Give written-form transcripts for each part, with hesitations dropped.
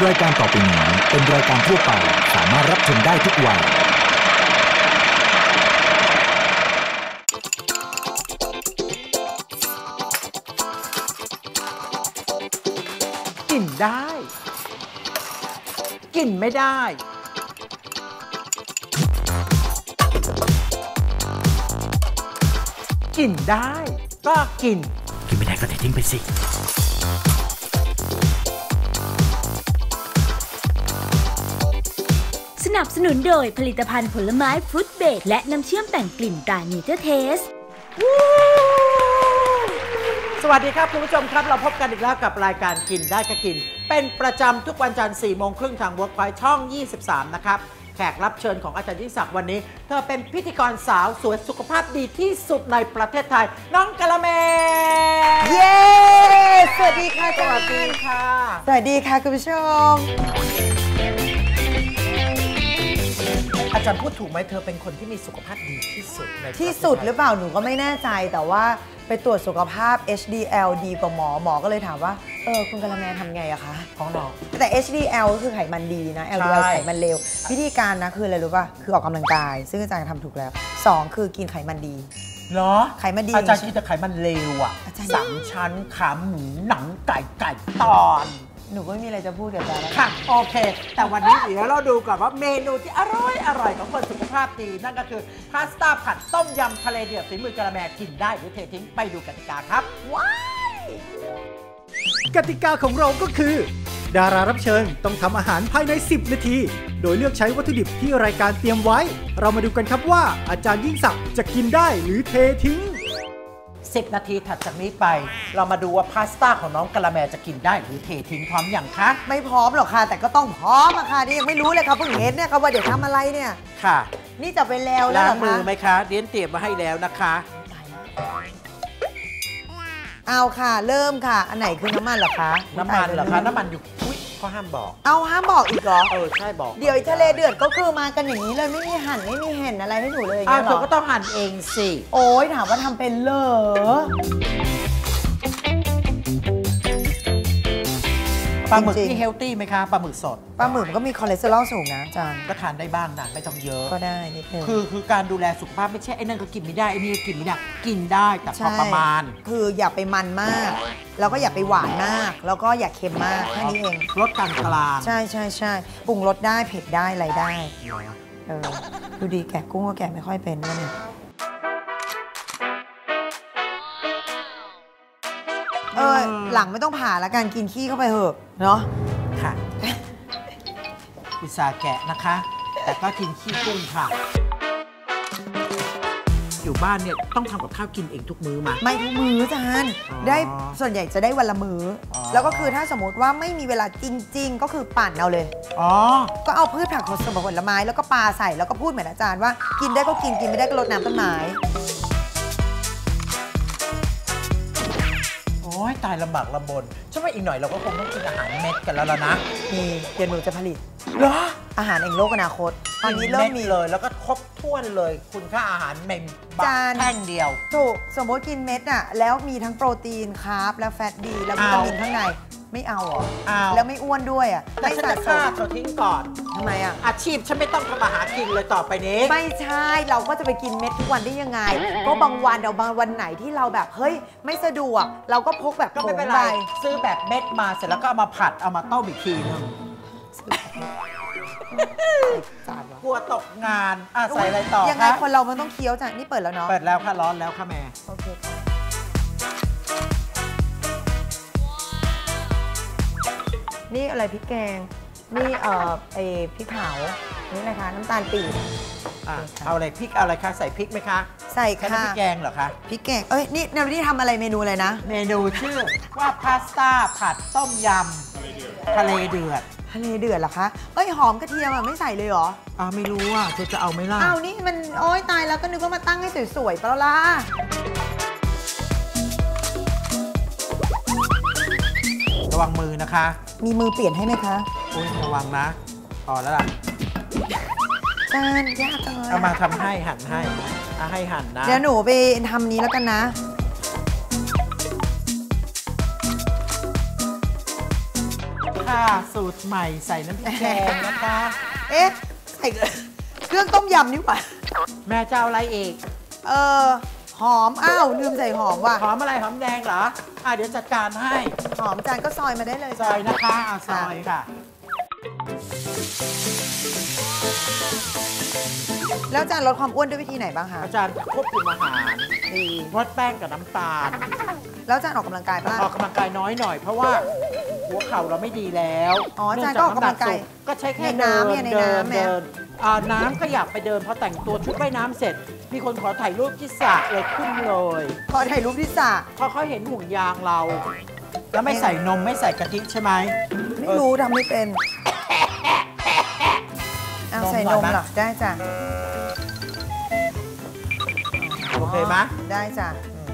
รายการต่อไปนี้เป็นรายการทั่วไปสามารถรับชมได้ทุกวัยกินได้กินไม่ได้กินได้ก็กินไม่ได้ก็เททิ้งไปสิสนับสนุนโดยผลิตภัณฑ์ผลไม้ฟรุตเบรดและน้ำเชื่อมแต่งกลิ่นตราเนเจอร์เทสสวัสดีครับคุณผู้ชมครับเราพบกันอีกแล้วกับรายการกินได้ก็กินเป็นประจำทุกวันจันทร์ 4:30 ทาง Workpoint ช่อง 23 นะครับแขกรับเชิญของอาจารย์ยิ่งศักดิ์วันนี้เธอเป็นพิธีกรสาวสวยสุขภาพดีที่สุดในประเทศไทยน้องกะละแมเย้สวัสดีค่ะสวัสดีค่ะสวัสดีค่ะคุณผู้ชมอาจารย์พูดถูกไหมเธอเป็นคนที่มีสุขภาพดีที่สุดในที่สุดหรือเปล่าหนูก็ไม่แน่ใจแต่ว่าไปตรวจสุขภาพ HDL ดีกว่าหมอก็เลยถามว่าคุณกะละแมทำไงอะคะของเราแต่ HDL ก็คือไขมันดีนะ LDL ไขมันเลววิธีการนะคืออะไรรู้ป่ะคือออกกำลังกายซึ่งอาจารย์ทำถูกแล้ว2คือกินไขมันดีเหรอไขมันดีอาจารย์กินแต่ไขมันเลวอะ3 ชั้นขาหมูหนังไก่ตอนหนูก็ไม่มีอะไรจะพูดกับอาจารย์ค่ะโอเคแต่วันนี้เดี๋ยวเราดูก่อนว่าเมนูที่อร่อยของคนสุขภาพดีนั่นก็คือพาสต้าผัดต้มยำทะเลเดือดฝีมือกะละแมกินได้หรือเททิ้งไปดูกติกาครับว้ายกติกาของเราก็คือดารารับเชิญต้องทำอาหารภายใน10 นาทีโดยเลือกใช้วัตถุดิบที่รายการเตรียมไว้เรามาดูกันครับว่าอาจารย์ยิ่งศักดิ์จะกินได้หรือเททิ้ง 10 นาทีถัดจากนี้ไปเรามาดูว่าพาสต้าของน้องกะละแมจะกินได้หรือเททิ้งพร้อมอย่างคะไม่พร้อมหรอกค่ะแต่ก็ต้องพร้อมอะค่ะนี่ยังไม่รู้เลยครับเพิ่งเห็นเนี่ยครับว่าเดี๋ยวทำอะไรเนี่ยค่ะนี่จะไปแล้วล้างมือไหมคะเรียนเตรียมมาให้แล้วนะคะเอาค่ะเริ่มค่ะอันไหนคือน้ำมันเหรอคะน้ำมันเหรอคะน้ำมันอยู่อุ๊ยเขาห้ามบอกเอาห้ามบอกอีกเหรอใช่บอกเดี๋ยวทะเลเดือดก็คือมากันอย่างนี้เลยไม่มีหั่นไม่มีเห็นอะไรให้หนูเลยอย่างเงี้ยหรอเธอก็ต้องหั่นเองสิโอ้ยถามว่าทำเป็นเหรอปลาหมึกนี่เฮลตี้ไหมคะปลาหมึกสดปลาหมึกก็มีคอเลสเตอรอลสูงนะอาจารย์ก็ทานได้บ้างนะไม่ต้องเยอะก็ได้นิดนึงคือการดูแลสุขภาพไม่ใช่ไอ้นั่นก็กินไม่ได้ไอ้นี่ก็กินไม่ได้กินได้แต่พอประมาณคืออย่าไปมันมากแล้วก็อย่าไปหวานมากแล้วก็อย่าเค็มมากแค่นี้เองรสกลางใช่ปรุงรสได้เผ็ดได้อะไรได้ดูดีแกะกุ้งก็แกะไม่ค่อยเป็นนะเนี่ยหลังไม่ต้องผ่าแล้วกันกินขี้เข้าไปเถอะเนาะค่ะอุตส่าห์แกะนะคะแต่ก็กินขี้กุ้งค่ะอยู่บ้านเนี่ยต้องทำกับข้าวกินเองทุกมื้อมาไม่ทุกมื้อจานได้ส่วนใหญ่จะได้วันละมื้อแล้วก็คือถ้าสมมติว่าไม่มีเวลาจริงๆก็คือปั่นเอาเลยก็เอาพืชผักผลไม้แล้วก็ปลาใส่แล้วก็พูดเหมือนอาจารย์ว่ากินได้ก็กินไม่ได้ก็รดน้ำต้นไม้โอ้ยตายลำบากลำบนใช่ไหมอีกหน่อยเราก็คงต้องกินอาหารเม็ดกันแล้วนะนี่เดี๋ยวหนูจะผลิตเหรออาหารเองโลกอนาคตตอนนี้เริ่มมีเลยแล้วก็ครบถ้วนเลยคุณค่าอาหารเม็ดแท่งเดียวถูกสมมติกินเม็ดอ่ะแล้วมีทั้งโปรตีนคาร์บและแฟตดีแล้ววิตามินข้างในไม่เอาหรอแล้วไม่อ้วนด้วยอ่ะไม่สะสมเธอทิ้งก่อนทำไมอ่ะอาชีพฉันไม่ต้องทำอาหารกินเลยต่อไปนี้ไม่ใช่เราก็จะไปกินเม็ดทุกวันได้ยังไงก็บางวันเดี๋ยวบางวันไหนที่เราแบบเฮ้ยไม่สะดวกเราก็พกแบบก็ไม่เป็นไรซื้อแบบเม็ดมาเสร็จแล้วก็เอามาผัดเอามาต้มอีกทีนึงกลัวตกงานใส่อะไรต่อยังไงคนเรามันต้องเคี้ยวจ้ะนี่เปิดแล้วเนาะเปิดแล้วค่ะร้อนแล้วค่ะแม่โอเคนี่อะไรพริกแกงนี่พริกเผานี่อะไรคะน้ำตาลปี๊บเอาอะไรพริกอะไรคะใส่พริกไหมคะใส่ค่ะพริกแกงเหรอคะพริกแกงนี่เราที่ทำอะไรเมนูอะไรนะเมนูชื่อว่าพาสต้าผัดต้มยำทะเลเดือดเหรอคะหอมกระเทียมไม่ใส่เลยเหรอไม่รู้อ่ะจะเอาไม่ล่ะนี่มันโอ๊ยตายแล้วก็นึกว่ามาตั้งให้สวยๆเปล่าล่ะระวังมือนะคะมีมือเปลี่ยนให้ไหมคะอุ้ยระวังนะพอแล้วล่ะจานยากจังเลยเอามาทำให้หั่นให้หั่นนะเดี๋ยวหนูไปทำนี้แล้วกันนะคค่ะ สูตรใหม่ใส่น้ำพริกแกงนะคะเอ๊ะใส่เครื่องต้มยำนี่หว่าแม่จะเอาอะไรอีกหอมอ้าวลืมใส่หอมว่ะหอมอะไรหอมแดงเหรอเดี๋ยวจัดการให้หอมจานก็ซอยมาได้เลยซอยนะคะซอยค่ะแล้วจานลดความอ้วนด้วยวิธีไหนบ้างคะอาจารย์ควบคุมอาหารดีงดแป้งกับน้ำตาลแล้วจานออกกำลังกายป่ะออกกำลังกายน้อยหน่อยเพราะว่าหัวเข่าเราไม่ดีแล้วอ๋ออาจารย์ก็ออกกำลังกายก็ใช้แค่ในเดิน้ำนเนี่ยในเดินน้ำไหมเดินน้ำก็อยากไปเดินพอแต่งตัวชุดว่ายน้ำเสร็จ มีคนขอถ่ายรูปที่สระเลยขึ้นเลยพอถ่ายรูปที่สระเพราะเขาเห็นห่วงยางเรา แล้วไม่ใส่นมไม่ใส่กะทิใช่ไหมไม่รู้ทำไม่เป็นเอาใส่นมเหรอได้จ้ะโอเคไหมได้จ้ะ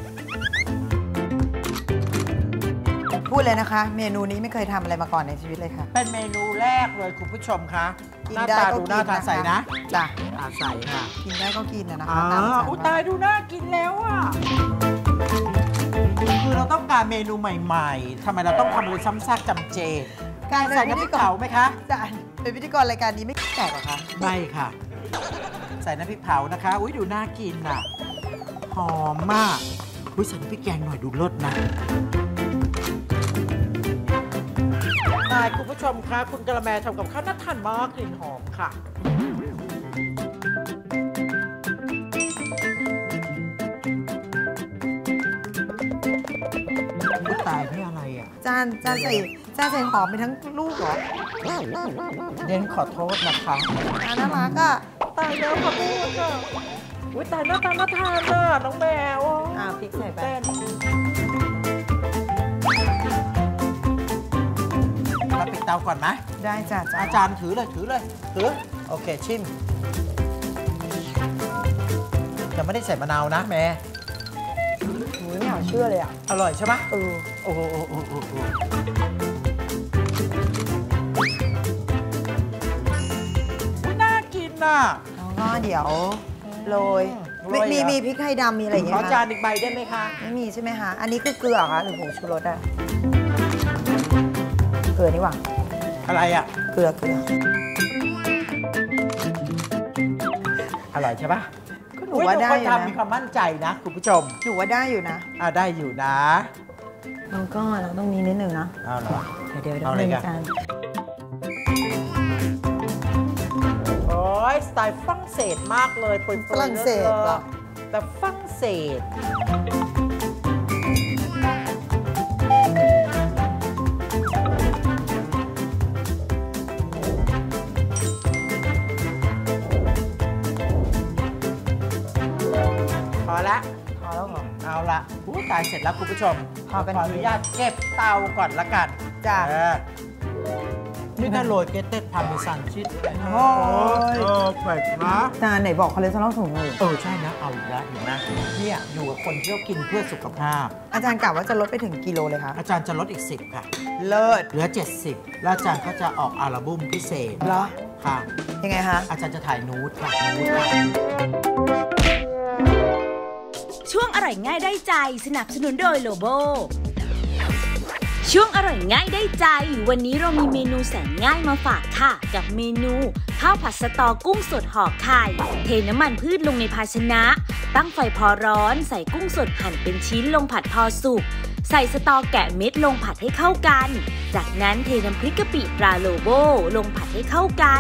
พูดเลยนะคะ เมนูนี้ไม่เคยทำอะไรมาก่อนในชีวิตเลยค่ะเป็นเมนูแรกเลยคุณผู้ชมคะกิหน้าได้ตาก็ดูกิน่าทานใส่นะจ้ะใส่ค่ะกินได้ก็กินนะคะตามใจอุยตายดูน่ากินแล้วอ่ะคือเราต้องการเมนูใหม่ๆทำไมเราต้องทำอะไรซ้ำซากจำเจการใส่เป็นน้ำพพิริธีกกรเผาไหมคะจ้ะเป็นพิธีกรรายการนี้ไม่แตกเหรอคะไม่ค่ะ ใส่น้ำพริกเผานะคะอุ้ยดูน่ากินอ่ะหอมมากอุ้ยใส่น้ำพริกแกงหน่อยดูรสนะคุณผู้ชมคะคุณกระแมทำกับข้าวน่าทานมากกลิ่นหอมค่ะตายนี่อะไรอ่ะจานใส่หอมไปทั้งลูกเหรอเด่นขอโทษนะคะน่ารักอ่ะตายแล้วขอโทษค่ะอุ้ยตายหน้าตาน่าทานน่ะน้องแมวพริกใส่ไปเต้นเราปิดเตาก่อนไหมได้จ้ะอาจารย์ถือเลยถือโอเคชิมจะไม่ได้ใส่มะนาวนะแม่ไม่อยากเชื่อเลยอ่ะอร่อยใช่ไหมโอ้โหน่ากินน่ะแล้วก็เดี๋ยวโรยมีพริกไทยดำมีอะไรอย่างขเงี้อย จานอีกใบได้ไหมคะไม่มีใช่ไหมคะอันนี้คือเกลือคะหรือผงชูรสอะเกลือนี่หว่าอะไรอ่ะเกลืออร่อยใช่ปะก็หนูว่าได้อยู่ทำมีนะความมั่นใจนะคุณผู้ชมหนูว่าได้อยู่นะได้อยู่นะแล้วก็เราต้องมีนิดนึงนะเอาเหรอเดี๋ยวเอาอะไรกันจานโอ้ยสไตล์ฝรั่งเศสมากเลยปุยๆฝรั่งเศสเหรอแต่ฝรั่งเศสพอละพอแล้วเหรอเอาละตายเสร็จแล้วคุณผู้ชมพอกันขออนุญาตเก็บเตาก่อนละกันจ้ะนี่น่าโรยเกตเต็ดพาร์เมซานชีสโอ้ยแปลกนะจานไหนบอกคอเลสเตอรอลสูงเลยใช่นะ เอาอีกแล้วเห็นไหมเนี่ยอยู่กับคนที่เขากินเพื่อสุขภาพอาจารย์กล่าวว่าจะลดไปถึงกิโลเลยคะอาจารย์จะลดอีก 10 ค่ะเลิศเหลือ 70 แล้วอาจารย์ก็จะออกอัลบั้มพิเศษเหรอค่ะยังไงคะอาจารย์จะถ่ายนูดค่ะนูดค่ะช่วงอร่อยง่ายได้ใจสนับสนุนโดยโลโบช่วงอร่อยง่ายได้ใจวันนี้เรามีเมนูแสนง่ายมาฝากค่ะกับเมนูข้าวผัดสตอกุ้งสดห่อไข่เทน้ำมันพืชลงในภาชนะตั้งไฟพอร้อนใส่กุ้งสดหั่นเป็นชิ้นลงผัดพอสุกใส่สตอแกะเม็ดลงผัดให้เข้ากันจากนั้นเทน้ำพริกกะปิปลาโลโบลงผัดให้เข้ากัน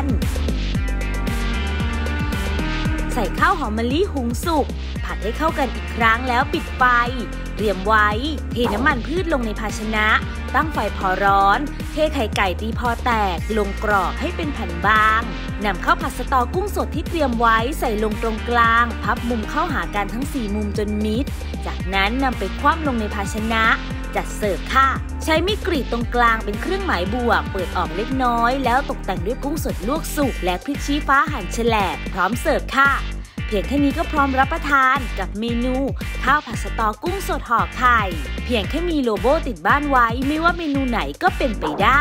ใส่ข้าวหอมมะลิหุงสุกผัดให้เข้ากันอีกครั้งแล้วปิดไฟเตรียมไว้เทน้ำมันพืชลงในภาชนะตั้งไฟพอร้อนเทไข่ไก่ตีพอแตกลงกรอบให้เป็นแผ่นบางนำข้าวผัดสตอกุ้งสดที่เตรียมไว้ใส่ลงตรงกลางพับมุมเข้าหากันทั้ง4มุมจนมิดจากนั้นนำไปคว่ำลงในภาชนะจัดเสิร์ฟค่ะใช้มีดกรีดตรงกลางเป็นเครื่องหมายบวกเปิดออกเล็กน้อยแล้วตกแต่งด้วยกุ้งสดลวกสุกและพริกชี้ฟ้าหั่นแฉลบพร้อมเสิร์ฟค่ะเพียงแค่นี้ก็พร้อมรับประทานกับเมนูข้าวผัดสตอกุ้งสดห่อไข่เพียงแค่มีโลโบติดบ้านไว้ไม่ว่าเมนูไหนก็เป็นไปได้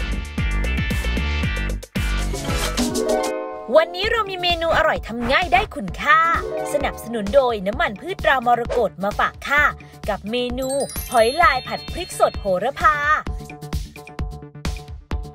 วันนี้เรามีเมนูอร่อยทำง่ายได้คุณค่าสนับสนุนโดยน้ำมันพืชตรามรกตมาฝากค่ะกับเมนูหอยลายผัดพริกสดโหระพา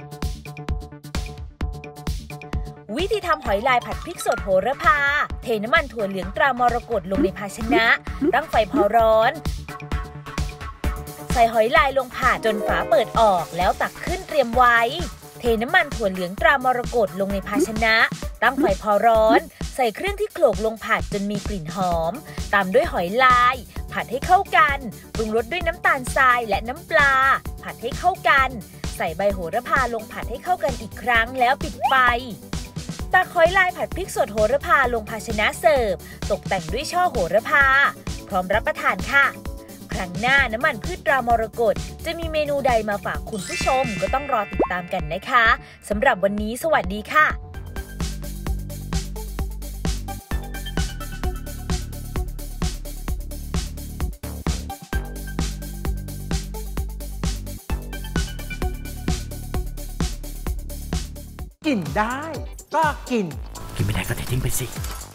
วิธีทำหอยลายผัดพริกสดโหระพาเทน้ำมันถั่วเหลืองตรามรกตลงในภาชนะตั้งไฟพอร้อนใส่หอยลายลงผัดจนฝาเปิดออกแล้วตักขึ้นเตรียมไว้เทน้ำมันถั่วเหลืองตรามรกตลงในภาชนะตั้งไฟพอร้อนใส่เครื่องที่โขลกลงผัดจนมีกลิ่นหอมตามด้วยหอยลายผัดให้เข้ากันปรุงรสด้วยน้ำตาลทรายและน้ำปลาผัดให้เข้ากันใส่ใบโหระพาลงผัดให้เข้ากันอีกครั้งแล้วปิดไฟตักหอยลายผัดพริกสดโหระพาลงภาชนะเสิร์ฟตกแต่งด้วยช่อโหระพาพร้อมรับประทานค่ะครั้งหน้าน้ำมันพืชตรามรกตจะมีเมนูใดมาฝากคุณผู้ชมก็ต้องรอติดตามกันนะคะสำหรับวันนี้สวัสดีค่ะกินได้ก็กินกินไม่ได้ก็เททิ้งไปสิ